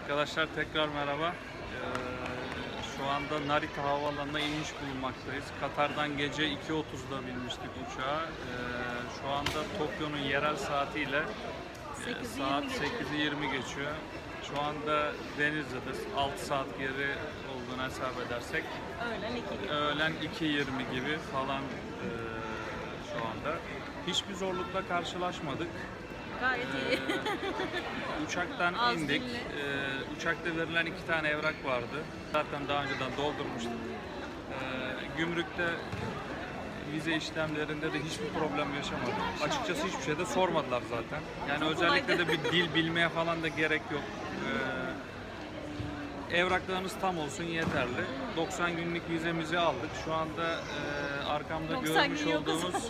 Arkadaşlar tekrar merhaba. Şu anda Narita Havalimanı'na iniş bulunmaktayız. Katar'dan gece 2.30'da binmiştik uçağa. Şu anda Tokyo'nun yerel saatiyle saat 8:20 geçiyor. Şu anda denizde'de 6 saat geri olduğunu hesap edersek öğlen 2:20 gibi falan şu anda. Hiçbir zorlukla karşılaşmadık. Gayet iyi. Uçaktan indik. Uçakta verilen 2 tane evrak vardı. Zaten daha önceden doldurmuştuk. Gümrükte vize işlemlerinde de hiçbir problem yaşamadık. Açıkçası hiçbir şey de sormadılar zaten. Yani çok özellikle de bir dil bilmeye falan da gerek yok. Evraklarınız tam olsun yeterli. 90 günlük vizemizi aldık. Şu anda arkamda görmüş olduğunuz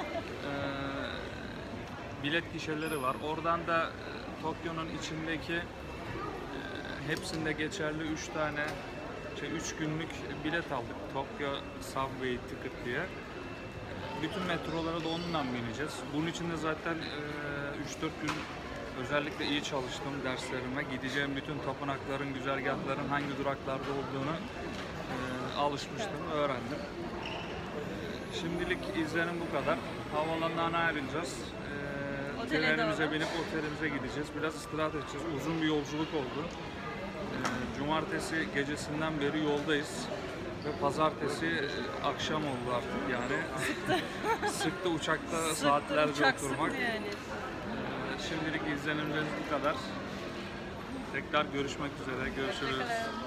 bilet gişeleri var. Oradan da Tokyo'nun içindeki hepsinde geçerli 3 günlük bilet aldık. Tokyo Subway Ticket diye. Bütün metrolara da onunla bineceğiz. Bunun için de zaten 3-4 gün özellikle iyi çalıştım derslerime. Gideceğim bütün tapınakların, güzergahların hangi duraklarda olduğunu alışmıştım, öğrendim. Şimdilik izlenim bu kadar. Havaalanından ayrılacağız. Trenimize binip otelimize gideceğiz. Biraz istirahat edeceğiz. Uzun bir yolculuk oldu. Cumartesi gecesinden beri yoldayız. Ve pazartesi akşam oldu artık yani. Sıktı uçakta saatlerce oturmak. Yani. Şimdilik izlenimlerimiz bu kadar. Tekrar görüşmek üzere. Görüşürüz.